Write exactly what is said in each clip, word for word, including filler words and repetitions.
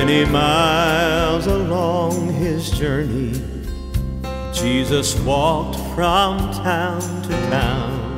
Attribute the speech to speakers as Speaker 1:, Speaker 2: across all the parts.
Speaker 1: Many miles along his journey, Jesus walked from town to town.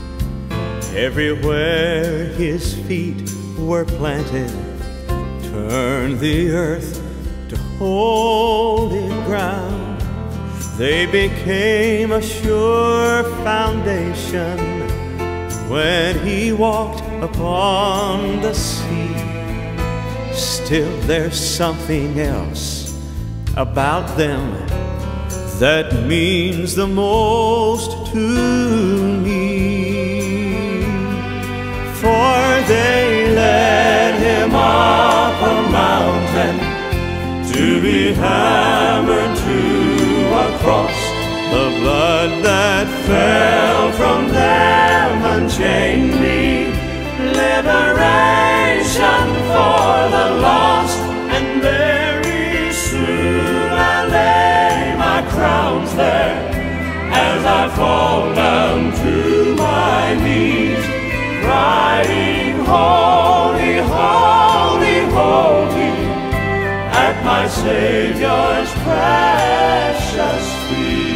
Speaker 1: Everywhere his feet were planted, turned the earth to holy ground. They became a sure foundation when he walked upon the sea. Still there's something else about them that means the most to me. For they led him up a mountain to be hammered to a cross. The blood that fell from them unchained me. Liberation for the lost, and very soon I lay my crowns there as I fall down to my knees, crying, holy, holy, holy, at my Savior's precious feet.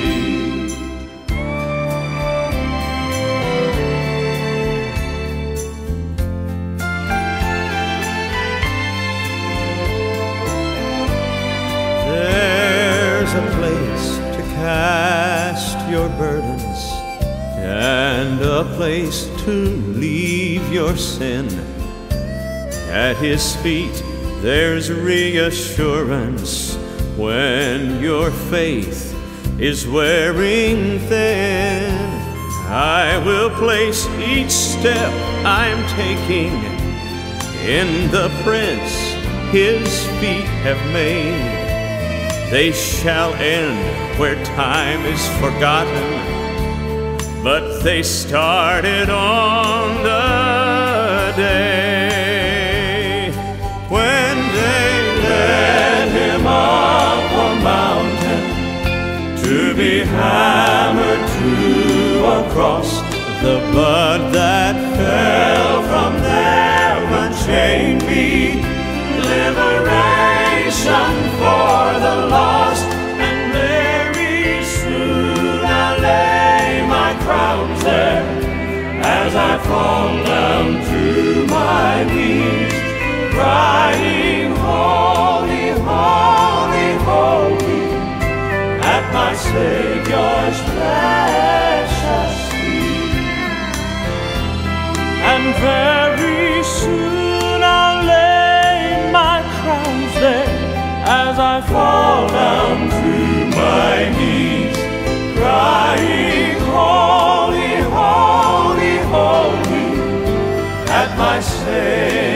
Speaker 1: There's a place to cast your burdens, and a place to leave your sin. At his feet there's reassurance when your faith is wearing thin. I will place each step I'm taking in the prints his feet have made. They shall end where time is forgotten, but they started on the day when they led him up a mountain to be hammered to a cross. The blood that fell from them unchained me. Liberation for the lost, and very soon I lay my crowns there as I fall down to my knees, crying, holy, holy, holy, at my Savior's precious feet. And very soon I'll lay my crowns there as I fall down to my knees, crying, holy, holy, holy, at my Savior.